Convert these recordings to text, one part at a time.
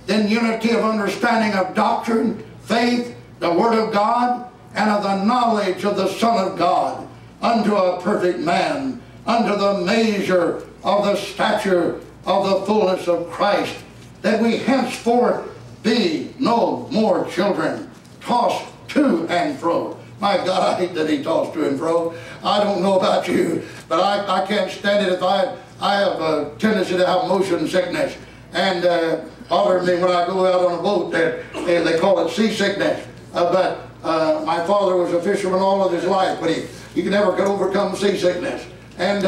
then unity of understanding of doctrine, faith, the Word of God, and of the knowledge of the Son of God, unto a perfect man, unto the measure of the stature of the fullness of Christ, that we henceforth be no more children, tossed to and fro. My God, I hate that he tossed to and fro. I don't know about you, but I can't stand it. If I have a tendency to have motion sickness, and bother me when I go out on a boat. They call it seasickness. But my father was a fisherman all of his life, but he never could overcome seasickness. And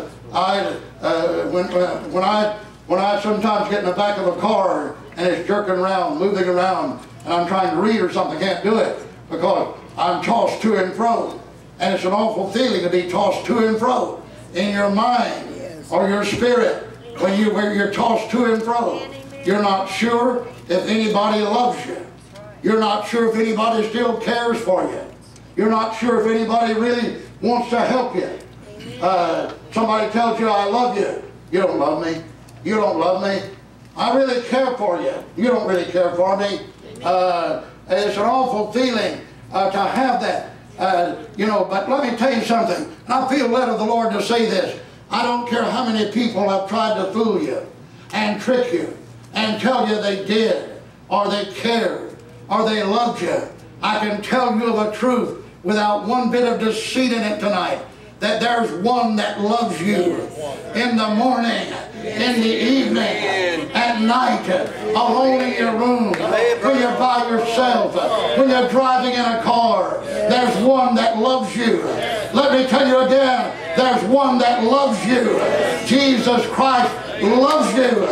when I sometimes get in the back of a car and it's jerking around, moving around, and I'm trying to read or something, I can't do it because I'm tossed to and fro. And it's an awful feeling to be tossed to and fro in your mind or your spirit when you're tossed to and fro. You're not sure if anybody loves you. You're not sure if anybody still cares for you. You're not sure if anybody really wants to help you. Somebody tells you, I love you. You don't love me. You don't love me. I really care for you. You don't really care for me. It's an awful feeling to have that. But let me tell you something. I feel led of the Lord to say this. I don't care how many people have tried to fool you and trick you and tell you they did, or they cared, or they loved you. I can tell you the truth without one bit of deceit in it tonight, that there's one that loves you in the morning, in the evening, at night, alone in your room, when you're by yourself, when you're driving in a car. There's one that loves you. Let me tell you again, there's one that loves you. Jesus Christ loves you.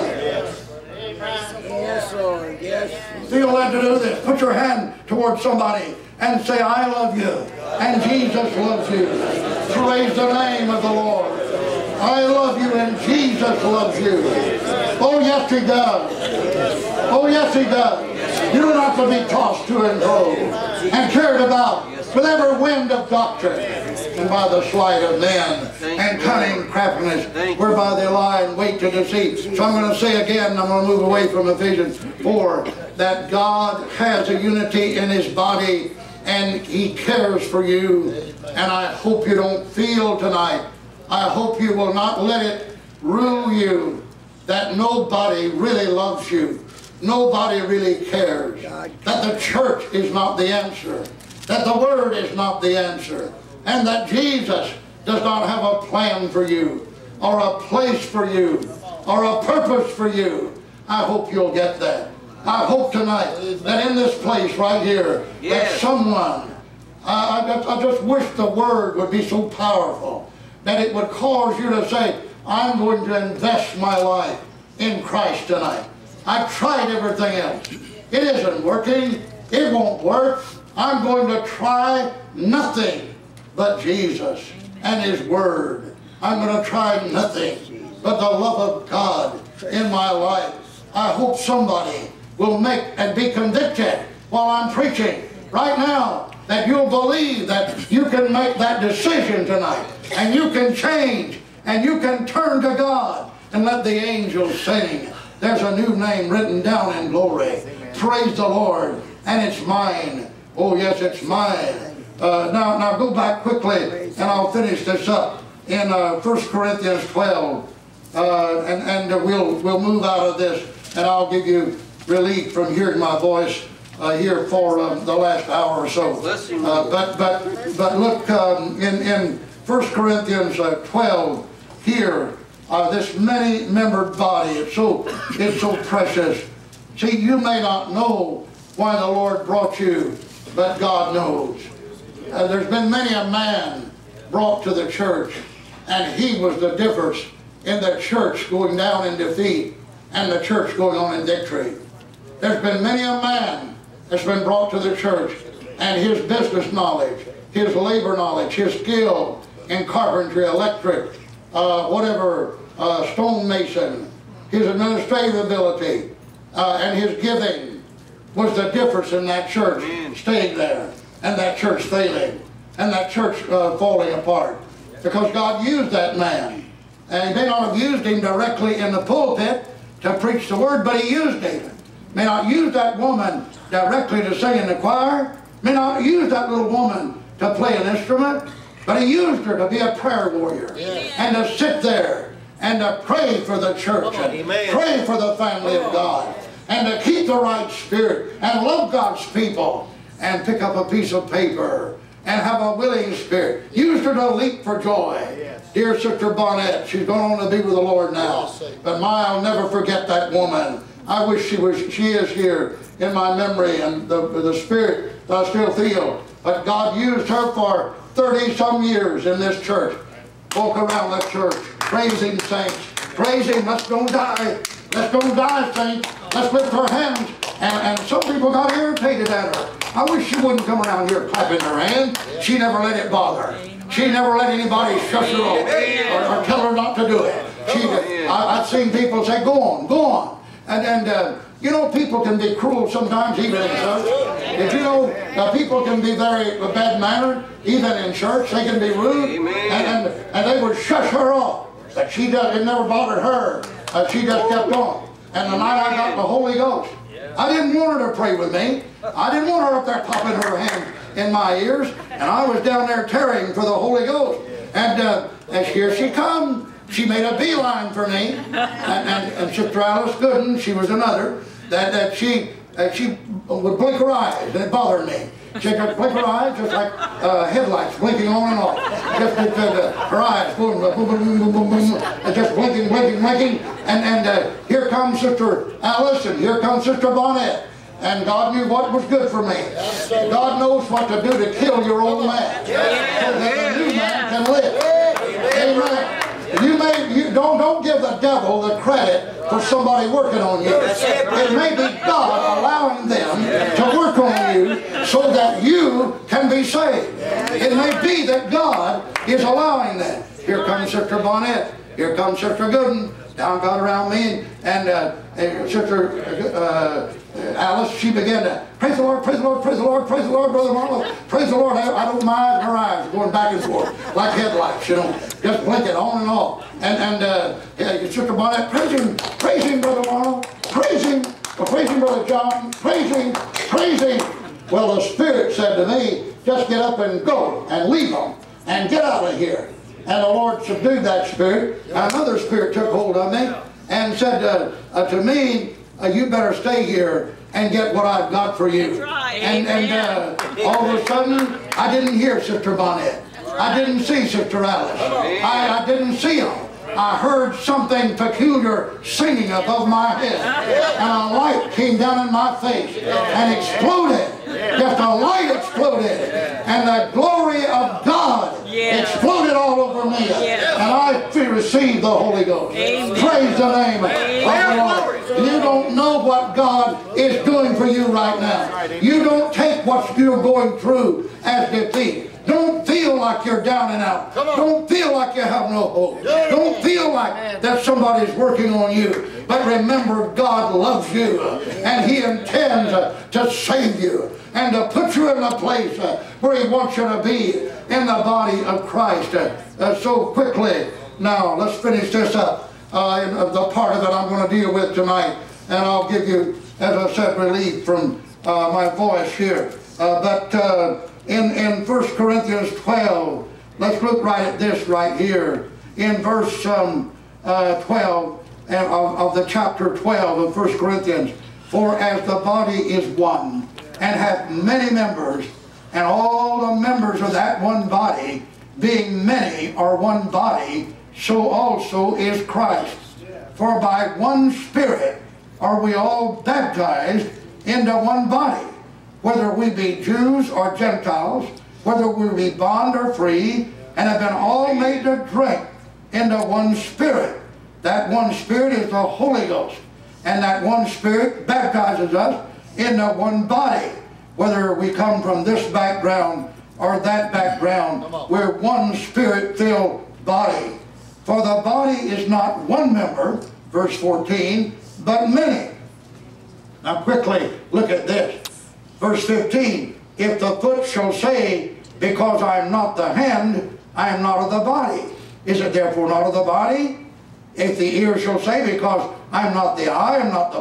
Yes, Lord. Yes. Feel led to do this. Put your hand towards somebody and say, I love you. And Jesus loves you. Praise the name of the Lord. I love you and Jesus loves you. Oh, yes, He does. Oh, yes, He does. You don't have to be tossed to and fro and carried about with every wind of doctrine and by the sleight of men and cunning craftiness whereby they lie and wait to deceive. So I'm going to say again, I'm going to move away from Ephesians 4, that God has a unity in His body and He cares for you. And I hope you don't feel tonight, I hope you will not let it rule you that nobody really loves you. Nobody really cares. That the church is not the answer. That the Word is not the answer. And that Jesus does not have a plan for you, or a place for you, or a purpose for you. I hope you'll get that. I hope tonight that in this place right here, that someone, I just wish the Word would be so powerful that it would cause you to say, I'm going to invest my life in Christ tonight. I've tried everything else. It isn't working. It won't work. I'm going to try nothing but Jesus and His Word. I'm going to try nothing but the love of God in my life. I hope somebody will make and be convicted while I'm preaching right now, that you'll believe that you can make that decision tonight, and you can change, and you can turn to God and let the angels sing. There's a new name written down in glory. Praise the Lord. And it's mine. Oh yes, it's mine. Now go back quickly and I'll finish this up in 1 Corinthians 12. And we'll move out of this, and I'll give you relief from hearing my voice here for the last hour or so. But look in 1 Corinthians 12 here, this many-membered body, it's so precious. See, you may not know why the Lord brought you, but God knows. There's been many a man brought to the church, and he was the difference in the church going down in defeat and the church going on in victory. There's been many a man that's been brought to the church, and his business knowledge, his labor knowledge, his skill in carpentry, electric, whatever, stonemason, his administrative ability, and his giving was the difference in that church staying there, and that church failing, and that church falling apart. Because God used that man. And He may not have used him directly in the pulpit to preach the Word, but He used him. may not use that woman directly to sing in the choir, may not use that little woman to play an instrument, but He used her to be a prayer warrior and to sit there and to pray for the church and pray for the family of God and to keep the right spirit and love God's people and pick up a piece of paper and have a willing spirit. Used her to leap for joy. Dear Sister Bonnet, she's going on to be with the Lord now. But I'll never forget that woman. I wish she is here in my memory and the spirit that I still feel. But God used her for 30-some years in this church. Walk around that church. Praise Him, saints. Praise Him. Let's don't die. Let's don't die, saints. Let's lift our hands. And some people got irritated at her. I wish she wouldn't come around here clapping her hand. She never let it bother her. She never let anybody shush her off or tell her not to do it. I've seen people say, go on, go on. And you know, people can be cruel sometimes, even in church. Did you know people can be very bad-mannered, even in church? They can be rude, and they would shush her off. But it never bothered her. She just kept on. And the night I got the Holy Ghost, I didn't want her to pray with me. I didn't want her up there popping her hand in my ears. And I was down there tarrying for the Holy Ghost. And here she comes. She made a beeline for me. And Sister Alice Gooden, she was another, that she would blink her eyes, and it bothered me. She would blink her eyes just like headlights blinking on and off. Just her eyes going boom, boom, boom, boom, boom, and just blinking, blinking, blinking. And here comes Sister Alice, and here comes Sister Bonnet. And God knew what was good for me. God knows what to do to kill your old man, so that the new man can live. Amen. Don't give the devil the credit for somebody working on you. It may be God allowing them to work on you so that you can be saved. It may be that God is allowing them. Here comes Sister Bonnet. Here comes Sister Gooden. Down got around me, and Sister Alice, she began to praise the Lord, praise the Lord, praise the Lord, praise the Lord, Brother Marlowe, praise the Lord. I don't mind her eyes going back and forth like headlights, you know, just blinking on and off. And Sister Bonnet, praise him, Brother Marlowe, praise him, Brother John, praise him. Well, the Spirit said to me, just get up and go and leave them and get out of here. And the Lord subdued that spirit. Another spirit took hold of me and said to me, you better stay here and get what I've got for you. And all of a sudden, I didn't hear Sister Bonnet. I didn't see Sister Alice. I didn't see them. I heard something peculiar singing above my head. And a light came down in my face and exploded. Just a light exploded. And the glory of God exploded all over me. And I received the Holy Ghost. Praise the name of the Lord. You don't know what God is doing for you right now. You don't take what you're going through as defeat. Don't feel like you're down and out. Don't feel like you have no hope. Don't feel like that somebody's working on you. But remember, God loves you, and He intends to save you and to put you in a place where He wants you to be in the body of Christ. So quickly, now let's finish this up. The part of it I'm going to deal with tonight, and I'll give you, as I said, relief from my voice here. In 1 Corinthians 12, let's look right at this right here. In verse 12 of the chapter 12 of 1 Corinthians, for as the body is one, and hath many members, and all the members of that one body, being many, are one body, so also is Christ. For by one Spirit are we all baptized into one body, whether we be Jews or Gentiles, whether we be bond or free, and have been all made to drink into one Spirit. That one Spirit is the Holy Ghost. And that one Spirit baptizes us into one body. Whether we come from this background or that background, we're one Spirit-filled body. For the body is not one member, verse 14, but many. Now quickly look at this. Verse 15, if the foot shall say, because I am not the hand, I am not of the body, is it therefore not of the body? If the ear shall say, because I am not the eye, I am not the